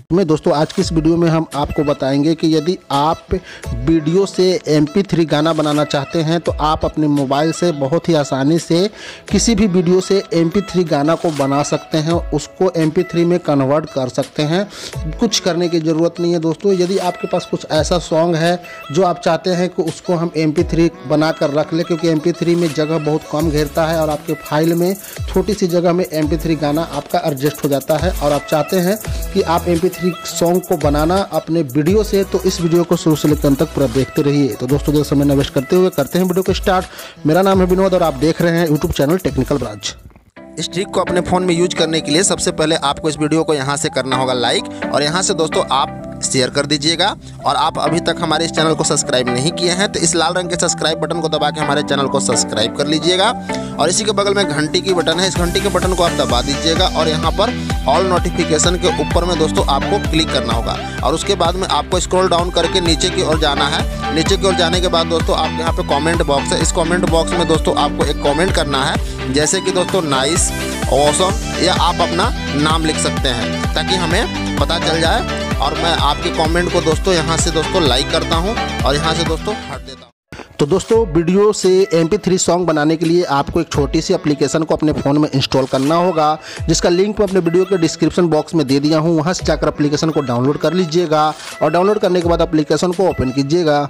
में दोस्तों आज की इस वीडियो में हम आपको बताएंगे कि यदि आप वीडियो से MP3 गाना बनाना चाहते हैं तो आप अपने मोबाइल से बहुत ही आसानी से किसी भी वीडियो से MP3 गाना को बना सकते हैं, उसको MP3 में कन्वर्ट कर सकते हैं। कुछ करने की ज़रूरत नहीं है दोस्तों। यदि आपके पास कुछ ऐसा सॉन्ग है जो आप चाहते हैं कि उसको हम MP3 बना कर रख लें, क्योंकि MP3 में जगह बहुत कम घेरता है और आपके फाइल में छोटी सी जगह में MP3 गाना आपका एडजस्ट हो जाता है और आप चाहते हैं कि आप MP3 सॉन्ग को बनाना अपने वीडियो से, तो इस वीडियो को शुरू से लेकर अंत तक पूरा देखते रहिए। तो दोस्तों ज़्यादा समय न वेस्ट करते हुए करते हैं वीडियो को स्टार्ट। मेरा नाम है विनोद और आप देख रहे हैं यूट्यूब चैनल टेक्निकल ब्रांच। इस ट्रिक को अपने फ़ोन में यूज करने के लिए सबसे पहले आपको इस वीडियो को यहाँ से करना होगा लाइक, और यहाँ से दोस्तों आप शेयर कर दीजिएगा। और आप अभी तक हमारे इस चैनल को सब्सक्राइब नहीं किए हैं तो इस लाल रंग के सब्सक्राइब बटन को दबा के हमारे चैनल को सब्सक्राइब कर लीजिएगा। और इसी के बगल में घंटी की बटन है, इस घंटी के बटन को आप दबा दीजिएगा और यहाँ पर ऑल नोटिफिकेशन के ऊपर में दोस्तों आपको क्लिक करना होगा। और उसके बाद में आपको स्क्रॉल डाउन करके नीचे की ओर जाना है। नीचे की ओर जाने के बाद दोस्तों आप यहाँ पे कमेंट बॉक्स है, इस कमेंट बॉक्स में दोस्तों आपको एक कमेंट करना है, जैसे कि दोस्तों नाइस, ऑसम, या आप अपना नाम लिख सकते हैं ताकि हमें पता चल जाए। और मैं आपके कमेंट को दोस्तों यहाँ से दोस्तों लाइक करता हूँ और यहाँ से दोस्तों हट देता हूँ। तो दोस्तों वीडियो से MP3 सॉन्ग बनाने के लिए आपको एक छोटी सी एप्लीकेशन को अपने फ़ोन में इंस्टॉल करना होगा, जिसका लिंक मैं अपने वीडियो के डिस्क्रिप्शन बॉक्स में दे दिया हूँ। वहाँ से जाकर एप्लीकेशन को डाउनलोड कर लीजिएगा और डाउनलोड करने के बाद एप्लीकेशन को ओपन कीजिएगा।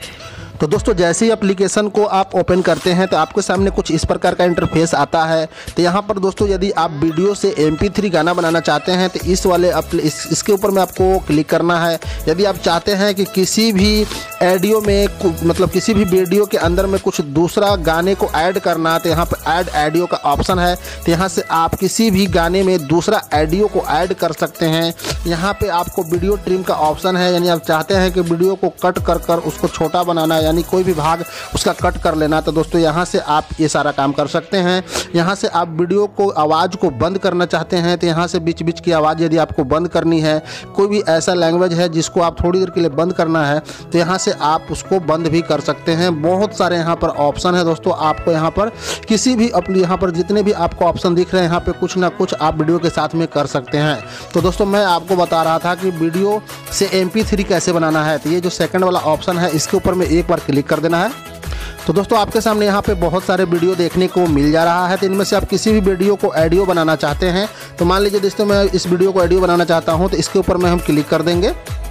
तो दोस्तों जैसे ही एप्लीकेशन को आप ओपन करते हैं तो आपके सामने कुछ इस प्रकार का इंटरफेस आता है। तो यहाँ पर दोस्तों यदि आप वीडियो से MP3 गाना बनाना चाहते हैं तो इस वाले इसके ऊपर में आपको क्लिक करना है। यदि आप चाहते हैं कि किसी भी ऑडियो में मतलब किसी भी वीडियो के अंदर में कुछ दूसरा गाने को ऐड करना, तो यहाँ पर ऐड ऑडियो का ऑप्शन है। तो यहाँ से आप किसी भी गाने में दूसरा ऑडियो को ऐड कर सकते हैं। यहाँ पे आपको वीडियो ट्रिम का ऑप्शन है, यानी आप चाहते हैं कि वीडियो को कट कर उसको छोटा बनाना, यानी कोई भी भाग उसका कट कर लेना, तो दोस्तों यहाँ से आप ये सारा काम कर सकते हैं। यहाँ से आप वीडियो को आवाज़ को बंद करना चाहते हैं तो यहाँ से बीच बीच की आवाज़ यदि आपको बंद करनी है, कोई भी ऐसा लैंग्वेज है जिसको आप थोड़ी देर के लिए बंद करना है तो यहाँ से आप उसको बंद भी कर सकते हैं। बहुत सारे यहाँ पर ऑप्शन है दोस्तों। आपको यहाँ पर किसी भी अपनी यहाँ पर जितने भी आपको ऑप्शन दिख रहे हैं यहाँ पे कुछ ना कुछ आप वीडियो के साथ में कर सकते हैं। तो दोस्तों मैं आपको बता रहा था कि वीडियो से MP3 कैसे बनाना है। तो ये जो सेकंड वाला ऑप्शन है इसके ऊपर में एक बार क्लिक कर देना है। तो दोस्तों आपके सामने यहाँ पे बहुत सारे वीडियो देखने को मिल जा रहा है। तो इनमें से आप किसी भी वीडियो को ऑडियो बनाना चाहते हैं, तो मान लीजिए दोस्तों मैं इस वीडियो को ऑडियो बनाना चाहता हूँ, तो इसके ऊपर में हम क्लिक कर देंगे।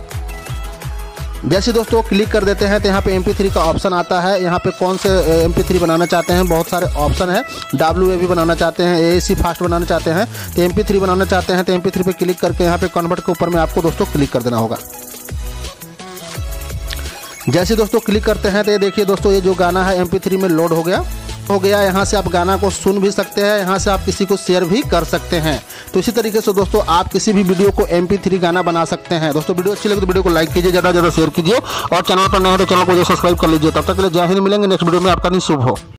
जैसे दोस्तों क्लिक कर देते हैं तो यहाँ पे MP3 का ऑप्शन आता है। यहाँ पे कौन से MP3 बनाना चाहते हैं, बहुत सारे ऑप्शन है। WAV बनाना चाहते हैं, AAC फास्ट बनाना चाहते हैं, तो MP3 बनाना चाहते हैं तो MP3 पे क्लिक करके यहाँ पे कन्वर्ट के ऊपर में आपको दोस्तों क्लिक कर देना होगा। जैसे दोस्तों क्लिक करते हैं तो ये देखिए दोस्तों ये जो गाना है MP3 में लोड हो गया। यहाँ से आप गाना को सुन भी सकते हैं, यहाँ से आप किसी को शेयर भी कर सकते हैं। तो इसी तरीके से दोस्तों आप किसी भी वीडियो को MP3 गाना बना सकते हैं। दोस्तों वीडियो अच्छी लगे तो वीडियो को लाइक कीजिए, ज़्यादा से ज़्यादा शेयर कीजिए और चैनल पर नए हो तो चैनल को सब्सक्राइब कर लीजिए। तब तक के लिए जय हिंद, मिलेंगे नेक्स्ट वीडियो में। आपका दिन शुभ हो।